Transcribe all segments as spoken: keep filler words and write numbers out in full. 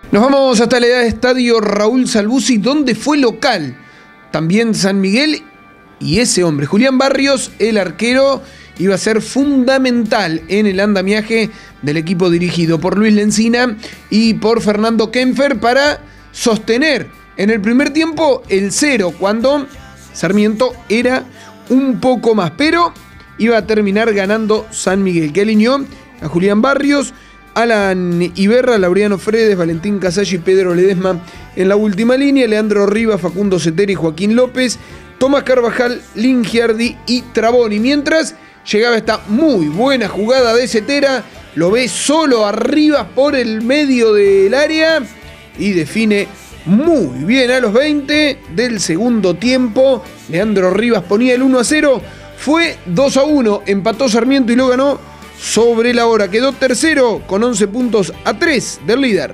Nos vamos hasta el estadio Raúl Salvusi, donde fue local también San Miguel, y ese hombre, Julián Barrios, el arquero, iba a ser fundamental en el andamiaje del equipo dirigido por Luis Lencina y por Fernando Kenfer para sostener en el primer tiempo el cero, cuando Sarmiento era un poco más, pero iba a terminar ganando San Miguel, que alineó a Julián Barrios, Alan Iberra, Laureano Fredes, Valentín Casalla y Pedro Ledesma en la última línea, Leandro Rivas, Facundo Ceteri y Joaquín López, Tomás Carvajal, Lingiardi y Traboni. Mientras llegaba esta muy buena jugada de Cetera, lo ve solo arriba por el medio del área y define muy bien a los veinte del segundo tiempo. Leandro Rivas ponía el uno a cero, fue dos a uno, empató Sarmiento y lo ganó sobre la hora. Quedó tercero con once puntos a tres del líder.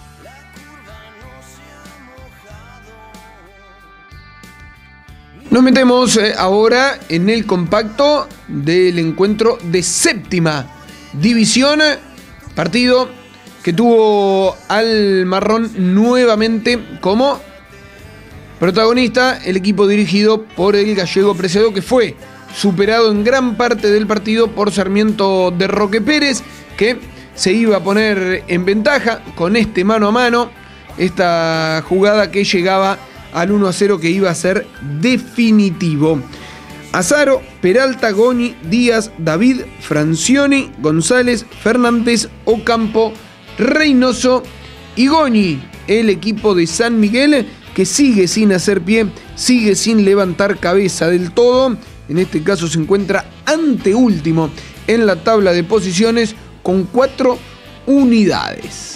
Nos metemos ahora en el compacto del encuentro de séptima división, partido que tuvo al Marrón nuevamente como protagonista el equipo dirigido por el gallego Preciado, que fue superado en gran parte del partido por Sarmiento de Roque Pérez, que se iba a poner en ventaja con este mano a mano, esta jugada que llegaba al uno a cero, que iba a ser definitivo. Azaro, Peralta, Goni, Díaz, David, Francioni, González, Fernández, Ocampo, Reynoso y Goni, el equipo de San Miguel, que sigue sin hacer pie, sigue sin levantar cabeza del todo. En este caso se encuentra anteúltimo en la tabla de posiciones con cuatro unidades.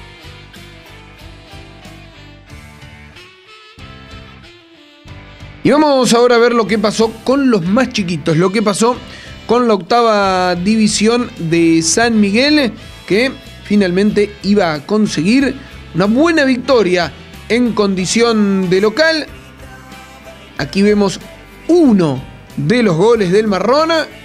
Y vamos ahora a ver lo que pasó con los más chiquitos, lo que pasó con la octava división de San Miguel, que finalmente iba a conseguir una buena victoria en condición de local. Aquí vemos uno de los goles del Marrón,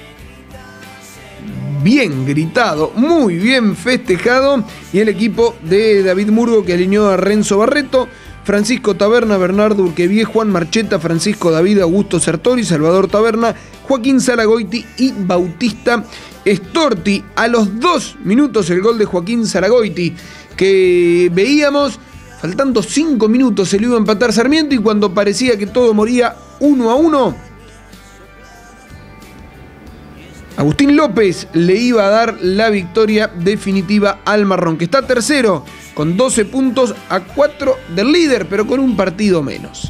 bien gritado, muy bien festejado, y el equipo de David Murgo, que alineó a Renzo Barreto, Francisco Taberna, Bernardo Urquevié, Juan Marcheta, Francisco David, Augusto Sertori, Salvador Taberna, Joaquín Zaragoiti y Bautista Storti. A los dos minutos el gol de Joaquín Zaragoiti, que veíamos faltando cinco minutos se lo iba a empatar Sarmiento, y cuando parecía que todo moría uno a uno, Agustín López le iba a dar la victoria definitiva al Marrón, que está tercero con doce puntos a cuatro del líder, pero con un partido menos.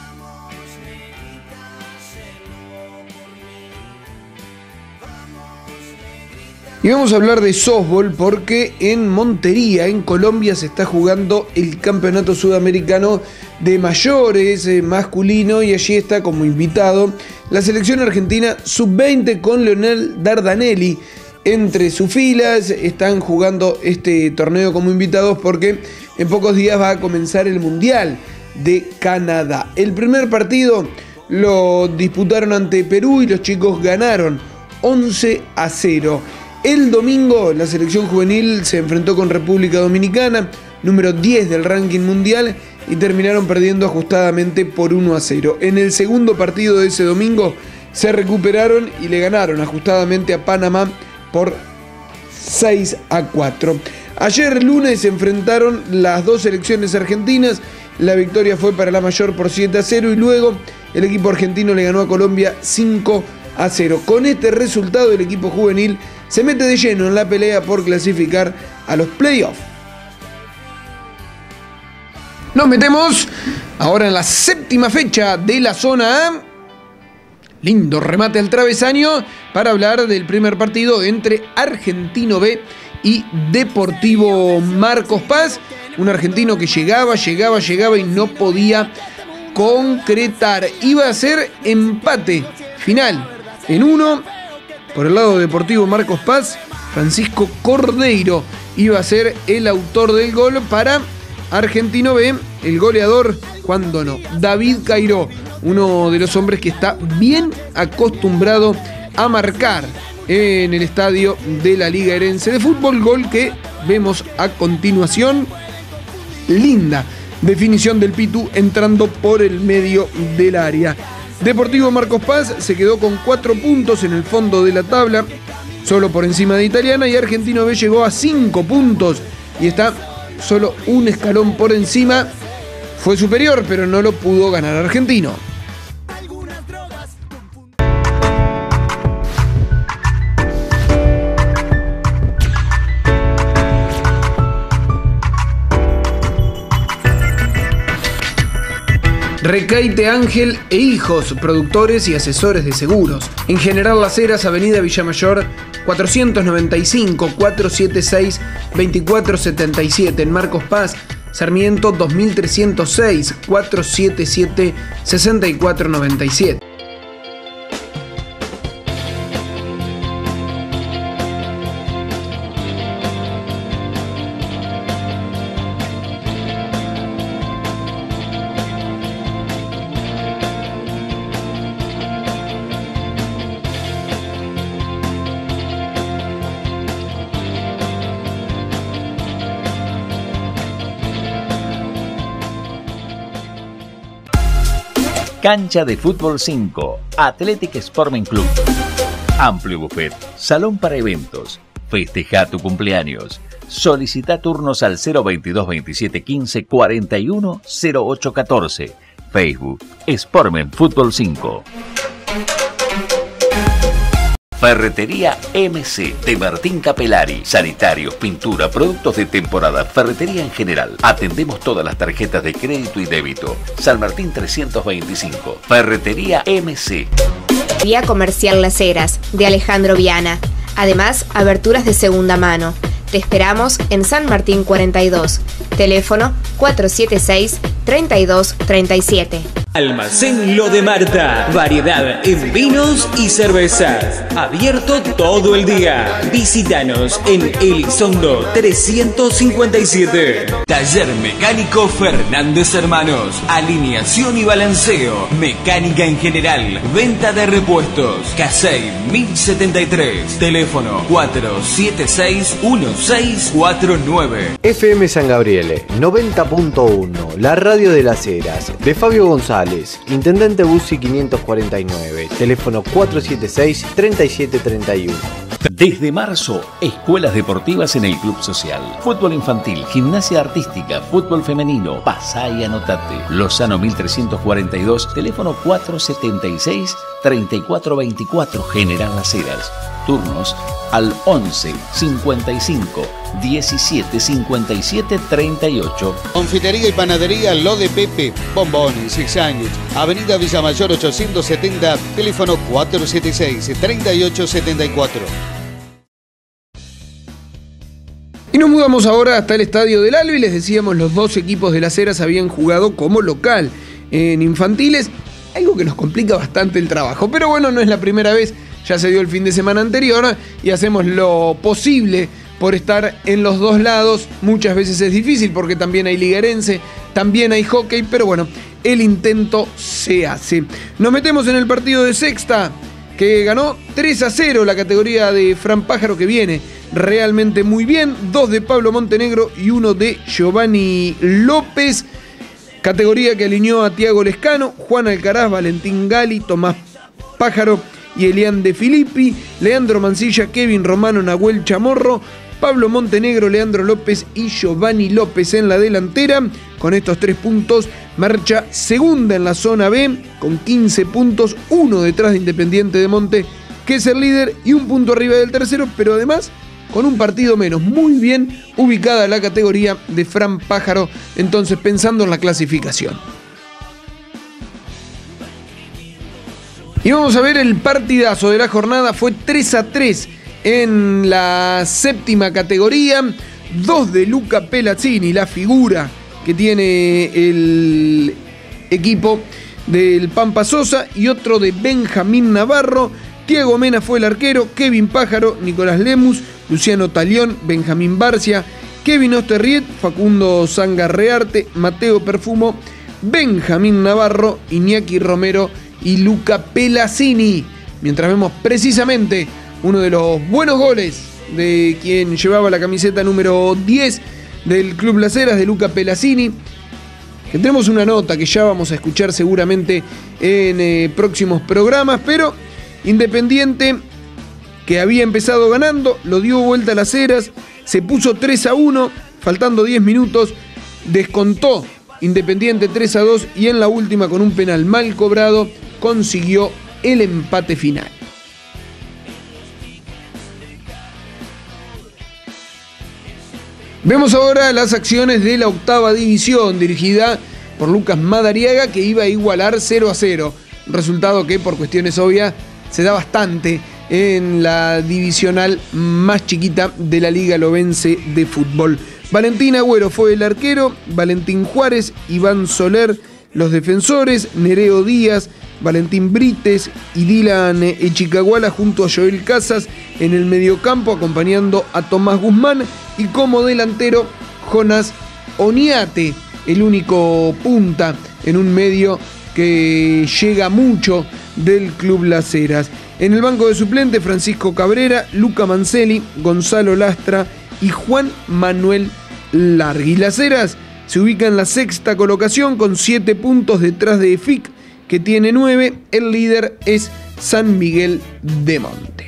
Y vamos a hablar de softball, porque en Montería, en Colombia, se está jugando el campeonato sudamericano de mayores eh, masculino, y allí está como invitado la selección argentina sub veinte con Leonel Dardanelli entre sus filas. Están jugando este torneo como invitados porque en pocos días va a comenzar el Mundial de Canadá. El primer partido lo disputaron ante Perú y los chicos ganaron once a cero. El domingo la selección juvenil se enfrentó con República Dominicana, número diez del ranking mundial, y terminaron perdiendo ajustadamente por uno a cero. En el segundo partido de ese domingo se recuperaron y le ganaron ajustadamente a Panamá por seis a cuatro. Ayer lunes se enfrentaron las dos selecciones argentinas. La victoria fue para la mayor por siete a cero, y luego el equipo argentino le ganó a Colombia cinco a cero. Con este resultado el equipo juvenil se mete de lleno en la pelea por clasificar a los playoffs. Nos metemos ahora en la séptima fecha de la zona A. Lindo remate al travesaño para hablar del primer partido entre Argentino B y Deportivo Marcos Paz. Un argentino que llegaba, llegaba, llegaba y no podía concretar. Iba a ser empate final en uno. Por el lado de Deportivo Marcos Paz, Francisco Cordeiro iba a ser el autor del gol para Argentino B. El goleador, cuando no, David Cairó, uno de los hombres que está bien acostumbrado a marcar en el estadio de la Liga Herense de Fútbol. Gol que vemos a continuación linda definición del Pitu entrando por el medio del área. Deportivo Marcos Paz se quedó con cuatro puntos en el fondo de la tabla, solo por encima de Italiana, y Argentino B llegó a cinco puntos y está solo un escalón por encima. Fue superior, pero no lo pudo ganar Argentino. Recaite Ángel e Hijos, productores y asesores de seguros. En General Las Heras, Avenida Villamayor, cuatrocientos noventa y cinco, cuatrocientos setenta y seis, veinticuatro setenta y siete. En Marcos Paz, Sarmiento dos mil trescientos seis, cuatrocientos setenta y siete, sesenta y cuatro noventa y siete. Cancha de Fútbol cinco, Athletic Sporting Club. Amplio buffet, salón para eventos. Festeja tu cumpleaños. Solicita turnos al cero veintidós veintisiete quince cuarenta y uno cero ocho catorce. Facebook, Sportmen Fútbol cinco. Ferretería M C de Martín Capelari. Sanitarios, pintura, productos de temporada, ferretería en general. Atendemos todas las tarjetas de crédito y débito. San Martín trescientos veinticinco. Ferretería M C. Vía Comercial Las Heras, de Alejandro Viana. Además, aberturas de segunda mano. Te esperamos en San Martín cuarenta y dos. Teléfono cuatro siete seis, treinta y dos treinta y siete. Almacén Lo de Marta. Variedad en vinos y cervezas. Abierto todo el día. Visítanos en Elizondo trescientos cincuenta y siete. Taller Mecánico Fernández Hermanos. Alineación y balanceo. Mecánica en general. Venta de repuestos. Casey mil setenta y tres. Teléfono cuatro siete seis, uno seis cuatro nueve. F M San Gabriele noventa punto uno. La radio de Las Heras. De Fabio González, Intendente Bussi quinientos cuarenta y nueve, teléfono cuatro siete seis, treinta y siete treinta y uno. Desde marzo, escuelas deportivas en el Club Social. Fútbol infantil, gimnasia artística, fútbol femenino. Pasá y anotate. Lozano mil trescientos cuarenta y dos, teléfono cuatro setenta y seis, treinta y cuatro veinticuatro, General Las Heras. Turnos al once, cincuenta y cinco, diecisiete, cincuenta y siete, treinta y ocho. Confitería y panadería Lo de Pepe, bombones y sándwich. Avenida Villamayor ochocientos setenta, teléfono cuatro siete seis, treinta y ocho setenta y cuatro. Y nos mudamos ahora hasta el Estadio del Albi. Les decíamos, los dos equipos de Las Heras habían jugado como local en infantiles, algo que nos complica bastante el trabajo. Pero bueno, no es la primera vez, ya se dio el fin de semana anterior y hacemos lo posible por estar en los dos lados. Muchas veces es difícil porque también hay liguerense, también hay hockey, pero bueno, el intento se hace. Nos metemos en el partido de sexta, que ganó tres a cero la categoría de Fran Pájaro, que viene realmente muy bien. Dos de Pablo Montenegro y uno de Giovanni López. Categoría que alineó a Tiago Lescano, Juan Alcaraz, Valentín Gali, Tomás Pájaro y Elian De Filippi, Leandro Mancilla, Kevin Romano, Nahuel Chamorro, Pablo Montenegro, Leandro López y Giovanni López en la delantera. Con estos tres puntos marcha segunda en la zona B con quince puntos, uno detrás de Independiente de Monte, que es el líder, y un punto arriba del tercero, pero además con un partido menos. Muy bien ubicada la categoría de Fran Pájaro, entonces pensando en la clasificación. Y vamos a ver el partidazo de la jornada. Fue tres a tres en la séptima categoría. Dos de Luca Pelazzini, la figura que tiene el equipo del Pampa Sosa, y otro de Benjamín Navarro. Diego Mena fue el arquero, Kevin Pájaro, Nicolás Lemus, Luciano Talión, Benjamín Barcia, Kevin Osterriet, Facundo Sangarrearte, Mateo Perfumo, Benjamín Navarro, Iñaki Romero y Luca Pelazzini. Mientras vemos precisamente uno de los buenos goles de quien llevaba la camiseta número diez del Club Las Heras, de Luca Pelazzini, que tenemos una nota que ya vamos a escuchar seguramente en eh, próximos programas, pero Independiente, que había empezado ganando, lo dio vuelta a Las Heras, se puso tres a uno, faltando diez minutos, descontó Independiente tres a dos y en la última, con un penal mal cobrado, consiguió el empate final. Vemos ahora las acciones de la octava división, dirigida por Lucas Madariaga, que iba a igualar cero a cero. Un resultado que, por cuestiones obvias, se da bastante en la divisional más chiquita de la Liga Lobense de Fútbol. Valentín Agüero fue el arquero, Valentín Juárez, Iván Soler los defensores, Nereo Díaz, Valentín Brites y Dylan Echicaguala junto a Joel Casas en el mediocampo, acompañando a Tomás Guzmán, y como delantero Jonas Oniate, el único punta en un medio que llega mucho del Club Las Heras. En el banco de suplentes, Francisco Cabrera, Luca Mancelli, Gonzalo Lastra y Juan Manuel Largui. Las Heras se ubica en la sexta colocación con siete puntos detrás de E F I C, que tiene nueve. El líder es San Miguel de Monte.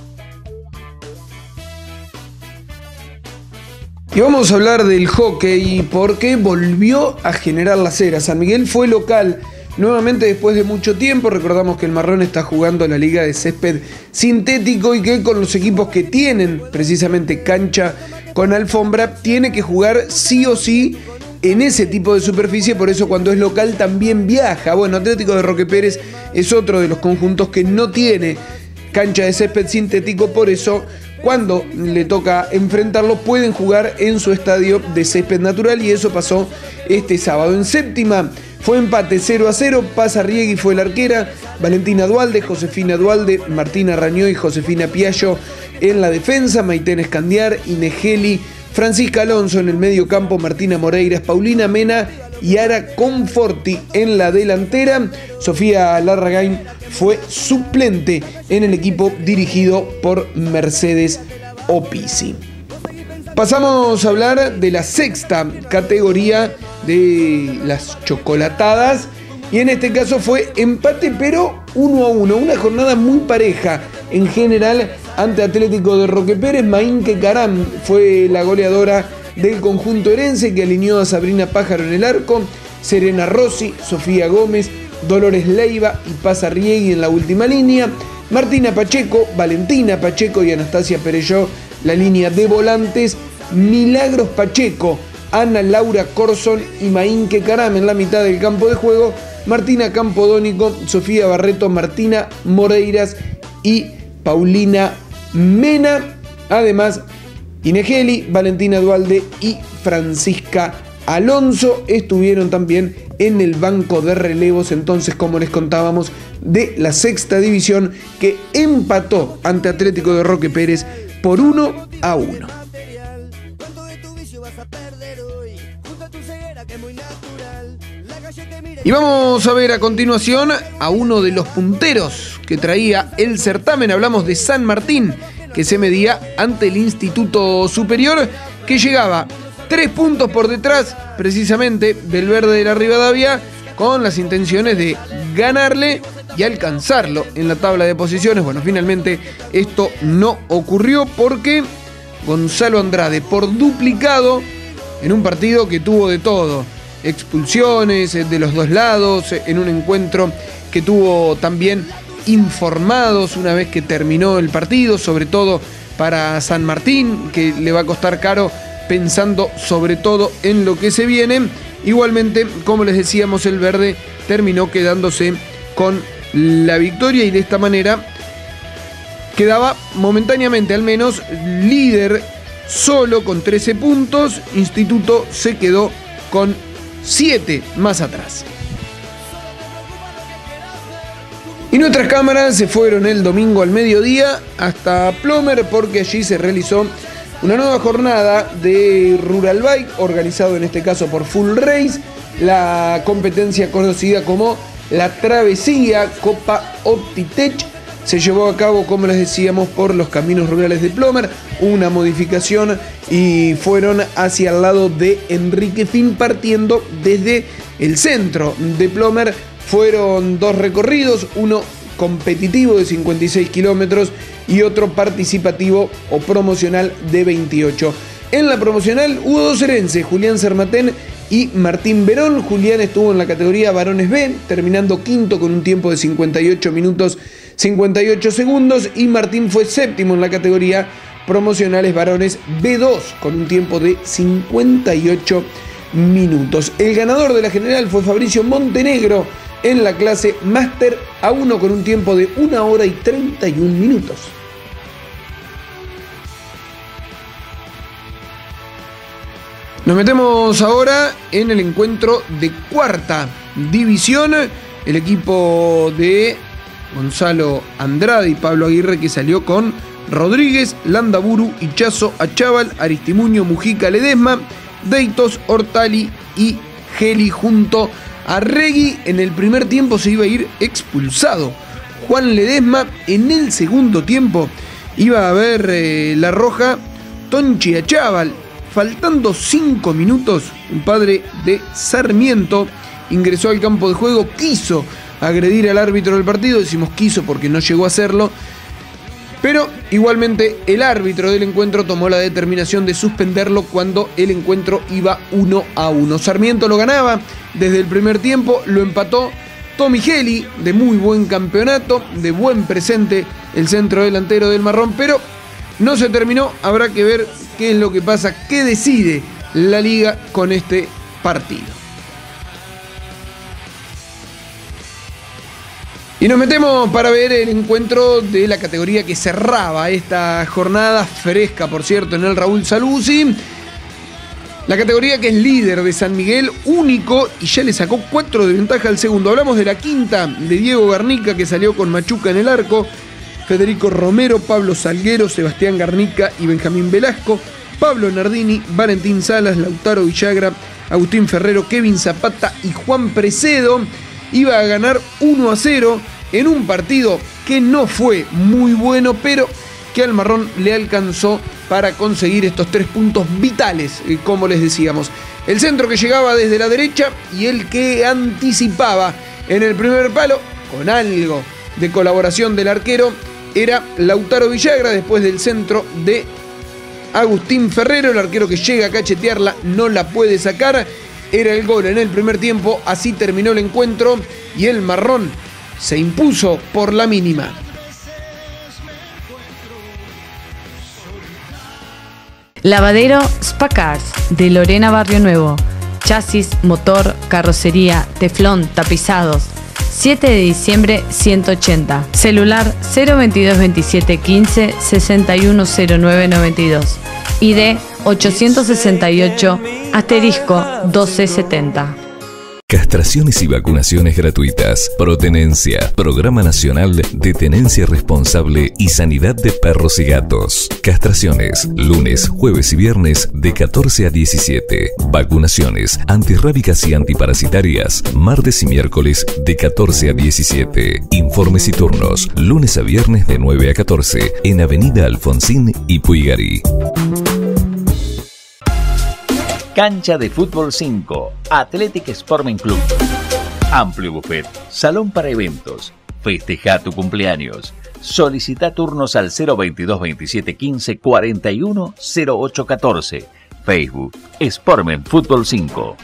Y vamos a hablar del hockey porque volvió a generar Las Heras. San Miguel fue local nuevamente después de mucho tiempo. Recordamos que el Marrón está jugando la liga de césped sintético y que con los equipos que tienen precisamente cancha con alfombra tiene que jugar sí o sí en ese tipo de superficie. Por eso cuando es local también viaja. Bueno, Atlético de Roque Pérez es otro de los conjuntos que no tiene cancha de césped sintético, por eso cuando le toca enfrentarlo pueden jugar en su estadio de césped natural, y eso pasó este sábado. En séptima fue empate cero a cero, Paz Arriegui fue la arquera, Valentina Dualde, Josefina Dualde, Martina Rañó y Josefina Piallo en la defensa, Maitén Escandiar, Inegeli, Francisca Alonso en el medio campo, Martina Moreiras, Paulina Mena y Ara Conforti en la delantera. Sofía Larragain fue suplente en el equipo dirigido por Mercedes Opisi. Pasamos a hablar de la sexta categoría de las chocolatadas, y en este caso fue empate pero uno a uno, una jornada muy pareja en general ante Atlético de Roque Pérez. Mainque Caram fue la goleadora del conjunto herense, que alineó a Sabrina Pájaro en el arco, Serena Rossi, Sofía Gómez, Dolores Leiva y Paz Arriegui en la última línea, Martina Pacheco, Valentina Pacheco y Anastasia Perelló la línea de volantes, Milagros Pacheco, Ana Laura Corson y Mainque Caram en la mitad del campo de juego, Martina Campodónico, Sofía Barreto, Martina Moreiras y Paulina Mena. Además, Inegeli, Valentina Dualde y Francisca Alonso estuvieron también en el banco de relevos, entonces, como les contábamos, de la sexta división, que empató ante Atlético de Roque Pérez por uno a uno. Y vamos a ver a continuación a uno de los punteros que traía el certamen. Hablamos de San Martín, que se medía ante el Instituto Superior, que llegaba tres puntos por detrás precisamente del Verde de la Rivadavia, con las intenciones de ganarle y alcanzarlo en la tabla de posiciones. Bueno, finalmente esto no ocurrió porque Gonzalo Andrade, por duplicado, en un partido que tuvo de todo, expulsiones de los dos lados, en un encuentro que tuvo también informados una vez que terminó el partido, sobre todo para San Martín, que le va a costar caro pensando sobre todo en lo que se viene. Igualmente, como les decíamos, el Verde terminó quedándose con la victoria y de esta manera quedaba momentáneamente al menos líder solo con trece puntos. Instituto se quedó con siete más atrás. Y nuestras cámaras se fueron el domingo al mediodía hasta Plomer, porque allí se realizó una nueva jornada de Rural Bike, organizado en este caso por Full Race, la competencia conocida como la Travesía Copa Optitech, se llevó a cabo, como les decíamos, por los caminos rurales de Plomer, una modificación y fueron hacia el lado de Enrique Finn, partiendo desde el centro de Plomer. Fueron dos recorridos, uno competitivo de cincuenta y seis kilómetros y otro participativo o promocional de veintiocho. En la promocional hubo dos herenses, Julián Sermatén y Martín Verón. Julián estuvo en la categoría varones B, terminando quinto con un tiempo de cincuenta y ocho minutos cincuenta y ocho segundos, y Martín fue séptimo en la categoría promocionales varones B dos con un tiempo de cincuenta y ocho minutos. El ganador de la general fue Fabricio Montenegro en la clase Máster A uno con un tiempo de una hora y treinta y un minutos. Nos metemos ahora en el encuentro de cuarta división. El equipo de Gonzalo Andrade y Pablo Aguirre, que salió con Rodríguez, Landaburu, Ichazo, Achával, Aristimuño, Mujica, Ledesma, Deitos, Hortali y Geli junto a Regui. En el primer tiempo se iba a ir expulsado Juan Ledesma. En el segundo tiempo iba a ver eh, la roja Tonchi Achával. Faltando cinco minutos, un padre de Sarmiento ingresó al campo de juego, quiso agredir al árbitro del partido, decimos quiso porque no llegó a hacerlo, pero igualmente el árbitro del encuentro tomó la determinación de suspenderlo cuando el encuentro iba uno a uno. Sarmiento lo ganaba desde el primer tiempo, lo empató Tommy Geli, de muy buen campeonato, de buen presente el centro delantero del Marrón, pero no se terminó. Habrá que ver qué es lo que pasa, qué decide la liga con este partido. Y nos metemos para ver el encuentro de la categoría que cerraba esta jornada, fresca por cierto, en el Raúl Saluzzi. La categoría que es líder de San Miguel, único, y ya le sacó cuatro de ventaja al segundo. Hablamos de la quinta, de Diego Garnica, que salió con Machuca en el arco, Federico Romero, Pablo Salguero, Sebastián Garnica y Benjamín Velasco, Pablo Nardini, Valentín Salas, Lautaro Villagra, Agustín Ferrero, Kevin Zapata y Juan Precedo. Iba a ganar uno a cero en un partido que no fue muy bueno, pero que al Marrón le alcanzó para conseguir estos tres puntos vitales, como les decíamos. El centro que llegaba desde la derecha y el que anticipaba en el primer palo, con algo de colaboración del arquero, era Lautaro Villagra, después del centro de Agustín Ferrero. El arquero que llega a cachetearla no la puede sacar. Era el gol en el primer tiempo. Así terminó el encuentro y el Marrón se impuso por la mínima. Lavadero Spacars de Lorena Barrio Nuevo. Chasis, motor, carrocería, teflón, tapizados. siete de diciembre ciento ochenta. Celular cero veintidós veintisiete quince sesenta y uno cero nueve noventa y dos. I D ochocientos sesenta y ocho asterisco doce setenta. Castraciones y vacunaciones gratuitas. Protenencia. Programa Nacional de Tenencia Responsable y Sanidad de Perros y Gatos. Castraciones. Lunes, jueves y viernes de catorce a diecisiete. Vacunaciones antirrábicas y antiparasitarias. Martes y miércoles de catorce a diecisiete. Informes y turnos. Lunes a viernes de nueve a catorce. En Avenida Alfonsín y Puigari. Cancha de Fútbol cinco, Athletic Sporting Club. Amplio buffet, salón para eventos. Festeja tu cumpleaños. Solicita turnos al cero veintidós veintisiete quince cuarenta y uno cero ocho catorce. Facebook, Sportmen Fútbol cinco.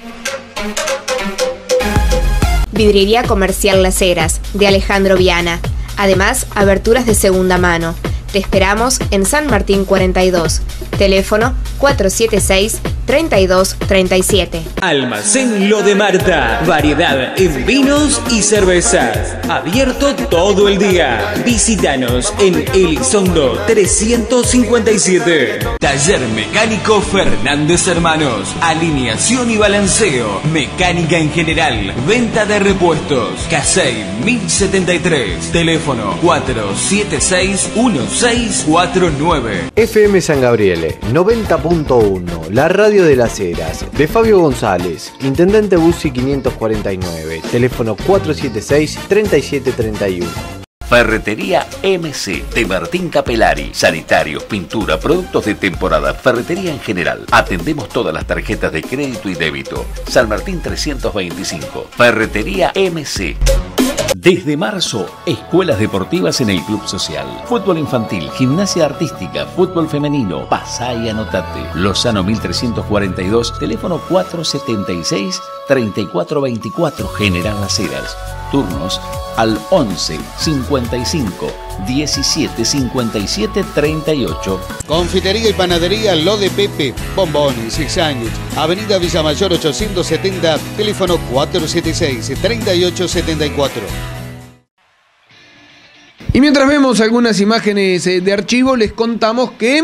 Vidriería Comercial Las Heras, de Alejandro Viana. Además, aberturas de segunda mano. Te esperamos en San Martín cuarenta y dos. Teléfono cuatro siete seis, treinta y dos treinta y siete. Almacén Lo de Marta. Variedad en vinos y cervezas. Abierto todo el día. Visítanos en Elizondo trescientos cincuenta y siete. Taller Mecánico Fernández Hermanos. Alineación y balanceo. Mecánica en general. Venta de repuestos. Casey mil setenta y tres. Teléfono cuatro siete seis, uno seis cuatro nueve. F M San Gabriele noventa punto uno, la radio de Las Heras, de Fabio González, Intendente Bussi quinientos cuarenta y nueve, teléfono cuatro siete seis, treinta y siete treinta y uno. Ferretería M C de Martín Capelari. Sanitarios, pintura, productos de temporada, ferretería en general. Atendemos todas las tarjetas de crédito y débito. San Martín trescientos veinticinco. Ferretería M C. Desde marzo, escuelas deportivas en el Club Social. Fútbol infantil, gimnasia artística, fútbol femenino. Pasá y anotate. Lozano mil trescientos cuarenta y dos, teléfono cuatrocientos setenta y seis, treinta y cuatro veinticuatro, General Las Heras. Turnos al once, cincuenta y cinco, diecisiete, cincuenta y siete, treinta y ocho. Confitería y panadería Lo de Pepe, bombones y sándwich. Avenida Villamayor ochocientos setenta, teléfono cuatrocientos setenta y seis, treinta y ocho setenta y cuatro. Y mientras vemos algunas imágenes de archivo, les contamos que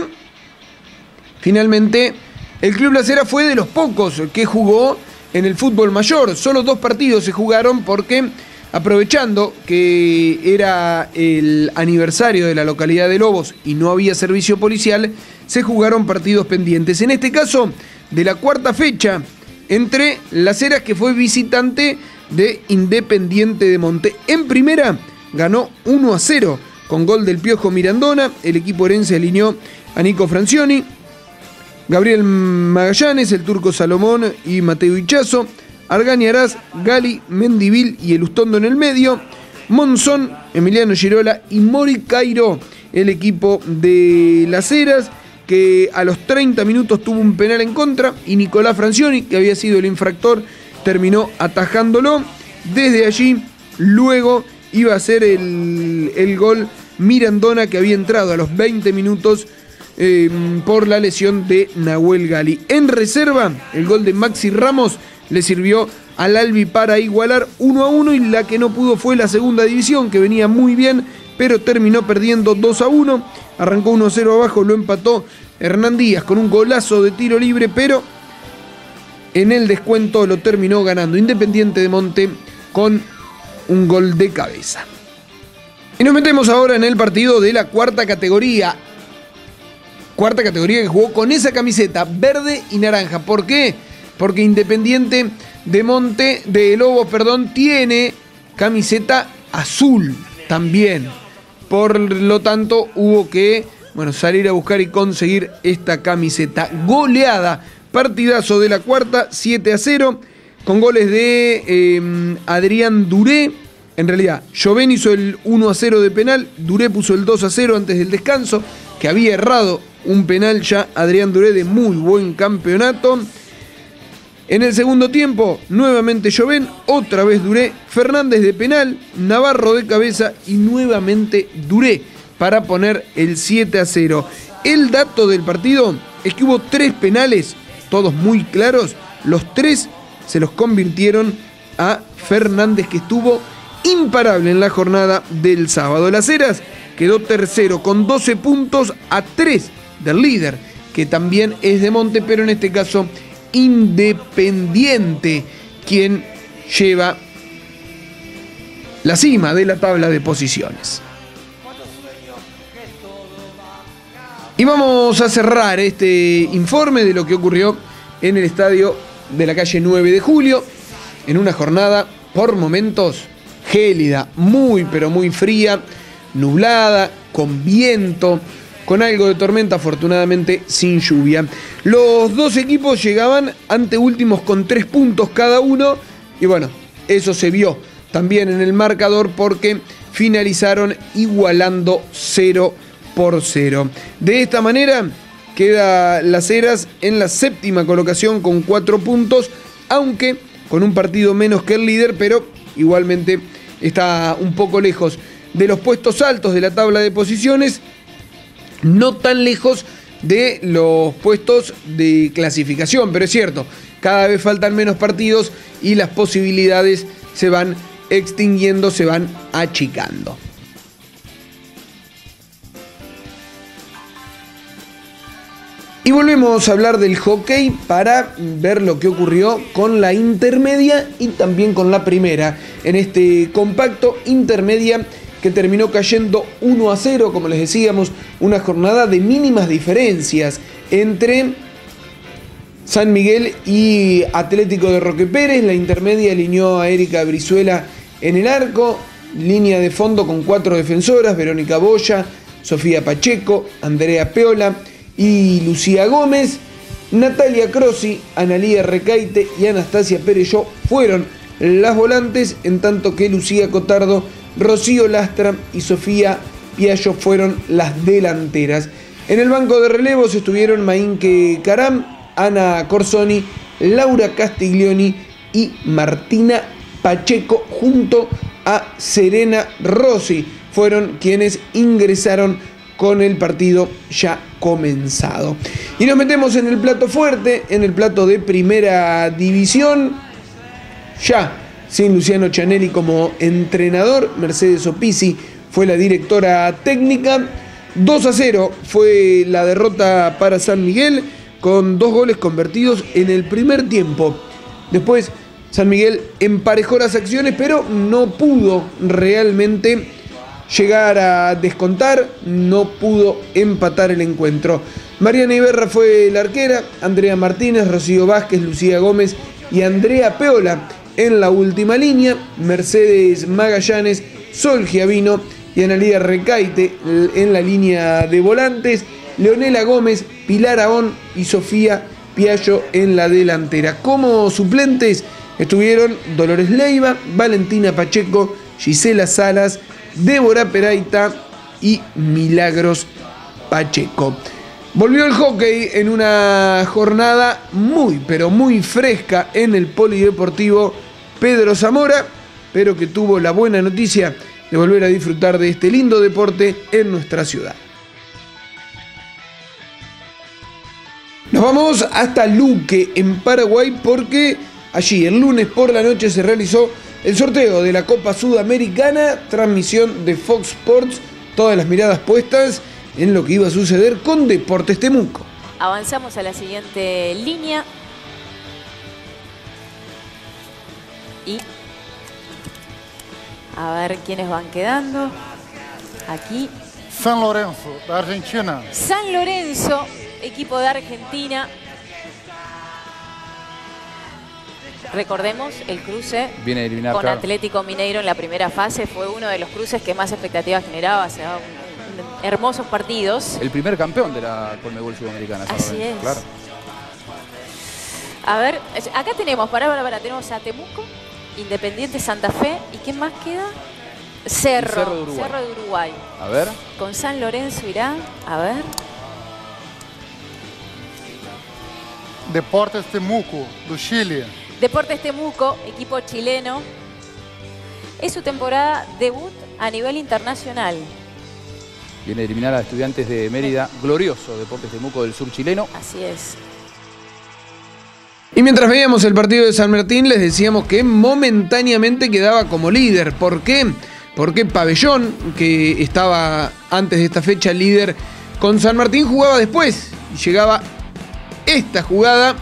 finalmente el Club Las Heras fue de los pocos que jugó en el fútbol mayor. Solo dos partidos se jugaron porque, aprovechando que era el aniversario de la localidad de Lobos y no había servicio policial, se jugaron partidos pendientes. En este caso, de la cuarta fecha, entre Las Heras, que fue visitante de Independiente de Monte. En primera, ganó uno a cero con gol del Piojo Mirandona. El equipo herense alineó a Nico Francioni, Gabriel Magallanes, el Turco Salomón y Mateo Hichazo, Argani Araz, Gali, Mendivil y Elustondo en el medio, Monzón, Emiliano Girola y Mori Cairo, el equipo de Las Heras, que a los treinta minutos tuvo un penal en contra y Nicolás Francioni, que había sido el infractor, terminó atajándolo. Desde allí, luego iba a ser el, el gol Mirandona, que había entrado a los veinte minutos eh, por la lesión de Nahuel Gali. En reserva, el gol de Maxi Ramos le sirvió al Albi para igualar uno a uno, y la que no pudo fue la segunda división, que venía muy bien, pero terminó perdiendo dos a uno. Arrancó uno a cero abajo, lo empató Hernán Díaz con un golazo de tiro libre, pero en el descuento lo terminó ganando Independiente de Monte con un gol de cabeza. Y nos metemos ahora en el partido de la cuarta categoría. Cuarta categoría que jugó con esa camiseta verde y naranja. ¿Por qué? Porque Independiente de Monte, de Lobos, perdón, tiene camiseta azul también. Por lo tanto, hubo que, bueno, salir a buscar y conseguir esta camiseta. Goleada, partidazo de la cuarta, siete a cero, con goles de eh, Adrián Duré. En realidad, Joven hizo el uno a cero de penal, Duré puso el dos a cero antes del descanso, que había errado un penal ya Adrián Duré, de muy buen campeonato. En el segundo tiempo, nuevamente Joven, otra vez Duré, Fernández de penal, Navarro de cabeza y nuevamente Duré para poner el siete a cero. El dato del partido es que hubo tres penales, todos muy claros. Los tres se los convirtieron a Fernández, que estuvo imparable en la jornada del sábado. Las Heras quedó tercero con doce puntos, a tres del líder, que también es de Monte, pero en este caso Independiente, quien lleva la cima de la tabla de posiciones. Y vamos a cerrar este informe de lo que ocurrió en el estadio de la calle nueve de julio, en una jornada por momentos gélida, muy pero muy fría, nublada, con viento, con algo de tormenta, afortunadamente sin lluvia. Los dos equipos llegaban anteúltimos con tres puntos cada uno, y bueno, eso se vio también en el marcador, porque finalizaron igualando cero por cero. De esta manera queda Las Heras en la séptima colocación con cuatro puntos, aunque con un partido menos que el líder, pero igualmente está un poco lejos de los puestos altos de la tabla de posiciones, no tan lejos de los puestos de clasificación, pero es cierto, cada vez faltan menos partidos y las posibilidades se van extinguiendo, se van achicando. Y volvemos a hablar del hockey para ver lo que ocurrió con la intermedia y también con la primera. En este compacto, intermedia, que terminó cayendo uno a cero, como les decíamos, una jornada de mínimas diferencias entre San Miguel y Atlético de Roque Pérez. La intermedia alineó a Erika Brizuela en el arco, línea de fondo con cuatro defensoras: Verónica Boya, Sofía Pacheco, Andrea Peola y Lucía Gómez. Natalia Crossi, Analía Recaite y Anastasia Perelló fueron las volantes, en tanto que Lucía Cotardo, Rocío Lastra y Sofía Piallo fueron las delanteras. En el banco de relevos estuvieron Mainke Caram, Ana Corsoni, Laura Castiglioni y Martina Pacheco junto a Serena Rossi. Fueron quienes ingresaron con el partido ya comenzado. Y nos metemos en el plato fuerte, en el plato de primera división. Ya sin Luciano Chanelli como entrenador, Mercedes Opisi fue la directora técnica. dos a cero fue la derrota para San Miguel, con dos goles convertidos en el primer tiempo. Después San Miguel emparejó las acciones, pero no pudo realmente llegar a descontar, no pudo empatar el encuentro. Mariana Iberra fue la arquera, Andrea Martínez, Rocío Vázquez, Lucía Gómez y Andrea Peola en la última línea. Mercedes Magallanes, Sol Giavino y Analía Recaite en la línea de volantes. Leonela Gómez, Pilar Aón y Sofía Piallo en la delantera. Como suplentes estuvieron Dolores Leiva, Valentina Pacheco, Gisela Salas, Débora Peraita y Milagros Pacheco. Volvió el hockey en una jornada muy, pero muy fresca en el Polideportivo Pedro Zamora, pero que tuvo la buena noticia de volver a disfrutar de este lindo deporte en nuestra ciudad. Nos vamos hasta Luque, en Paraguay, porque allí el lunes por la noche se realizó el sorteo de la Copa Sudamericana, transmisión de Fox Sports, todas las miradas puestas en lo que iba a suceder con Deportes Temuco. Avanzamos a la siguiente línea. Y a ver quiénes van quedando. Aquí. San Lorenzo, de Argentina. San Lorenzo, equipo de Argentina. Recordemos el cruce Viene a eliminar, con claro. Atlético Mineiro en la primera fase. Fue uno de los cruces que más expectativas generaba. O sea, un, un, hermosos partidos. El primer campeón de la Conmebol Sudamericana. San Así Lorenzo, es. claro. A ver, acá tenemos, pará, pará, pará, tenemos a Temuco, Independiente Santa Fe. ¿Y quién más queda? Cerro. Cerro de Uruguay. Cerro de Uruguay. A ver. Con San Lorenzo irá. A ver. Deportes Temuco, do Chile. Deportes Temuco, equipo chileno. Es su temporada debut a nivel internacional. Viene a eliminar a Estudiantes de Mérida. Glorioso Deportes Temuco del sur chileno. Así es. Y mientras veíamos el partido de San Martín, les decíamos que momentáneamente quedaba como líder. ¿Por qué? Porque Pabellón, que estaba antes de esta fecha líder con San Martín, jugaba después. Y llegaba esta jugada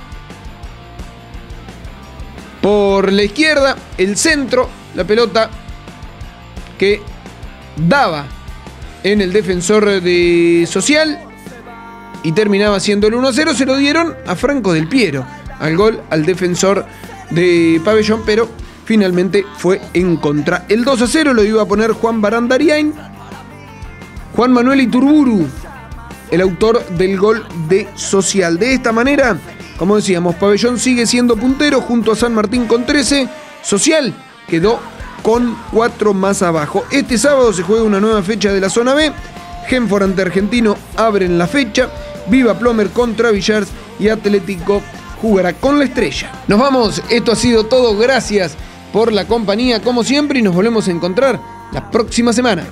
por la izquierda, el centro, la pelota que daba en el defensor de Social y terminaba siendo el uno a cero. Se lo dieron a Franco Del Piero, al gol al defensor de Pabellón, pero finalmente fue en contra. El dos a cero lo iba a poner Juan Barandariain. Juan Manuel Iturburu, el autor del gol de Social. De esta manera, como decíamos, Pabellón sigue siendo puntero junto a San Martín con trece. Social quedó con cuatro más abajo. Este sábado se juega una nueva fecha de la zona B. Genfor ante Argentino abren la fecha. Viva Plomer contra Villars y Atlético jugará con la Estrella. Nos vamos, esto ha sido todo. Gracias por la compañía como siempre y nos volvemos a encontrar la próxima semana.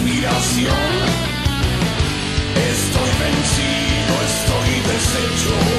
Estoy vencido, estoy deshecho.